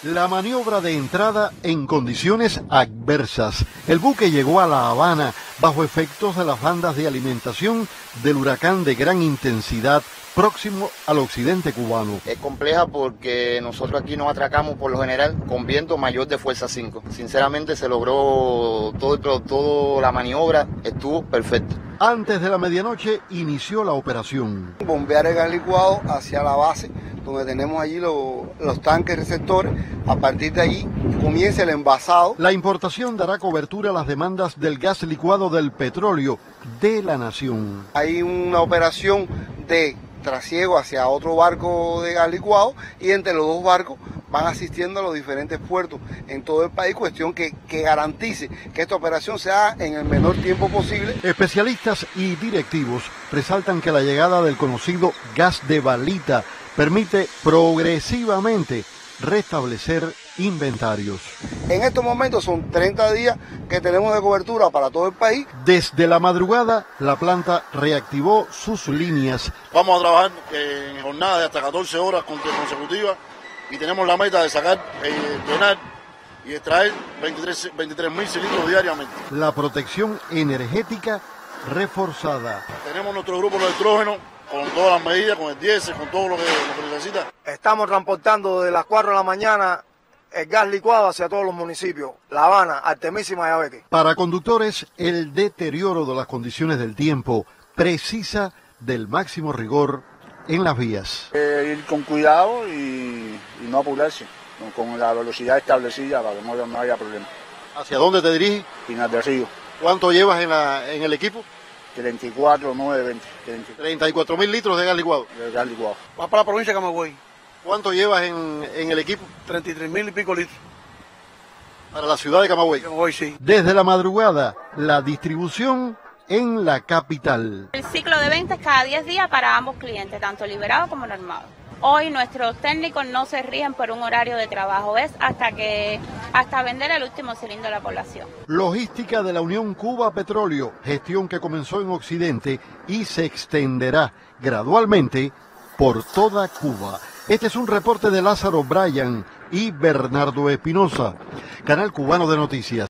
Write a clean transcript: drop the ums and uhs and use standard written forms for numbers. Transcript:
La maniobra de entrada en condiciones adversas. El buque llegó a La Habana bajo efectos de las bandas de alimentación del huracán de gran intensidad próximo al occidente cubano. Es compleja porque nosotros aquí nos atracamos por lo general con viento mayor de fuerza 5. Sinceramente se logró todo la maniobra estuvo perfecto. Antes de la medianoche inició la operación. Bombear el gas licuado hacia la base, donde tenemos allí los tanques receptores. A partir de allí comienza el envasado. La importación dará cobertura a las demandas del gas licuado del petróleo de la nación. Hay una operación de trasiego hacia otro barco de gas licuado y entre los dos barcos van asistiendo a los diferentes puertos en todo el país, cuestión que garantice que esta operación se haga en el menor tiempo posible. Especialistas y directivos resaltan que la llegada del conocido gas de balita permite progresivamente restablecer inventarios. En estos momentos son 30 días que tenemos de cobertura para todo el país. Desde la madrugada, la planta reactivó sus líneas. Vamos a trabajar en jornadas de hasta 14 horas consecutivas y tenemos la meta de sacar, llenar y extraer 23.000 cilindros diariamente. La protección energética reforzada. Tenemos nuestro grupo de electrógeno con todas las medidas, con el diésel, con todo lo que necesita. Estamos transportando de las 4 de la mañana el gas licuado hacia todos los municipios, La Habana, Artemísima y Abeque. Para conductores, el deterioro de las condiciones del tiempo precisa del máximo rigor en las vías. Ir con cuidado y no apurarse, con la velocidad establecida para que no haya problema. ¿Hacia dónde te diriges? Pinar del Río. ¿Cuánto llevas en el equipo? 34, 9, 20. 34.000 litros de gas licuado. De gas licuado. Va para la provincia de Camagüey. ¿Cuánto llevas en el equipo? 33.000 y pico litros. Para la ciudad de Camagüey. Camagüey, sí. Desde la madrugada, la distribución en la capital. El ciclo de venta es cada 10 días para ambos clientes, tanto liberado como normado. Hoy nuestros técnicos no se rigen por un horario de trabajo, es hasta vender el último cilindro a la población. Logística de la Unión Cuba Petróleo, gestión que comenzó en Occidente y se extenderá gradualmente por toda Cuba. Este es un reporte de Lázaro Bryan y Bernardo Espinosa, Canal Cubano de Noticias.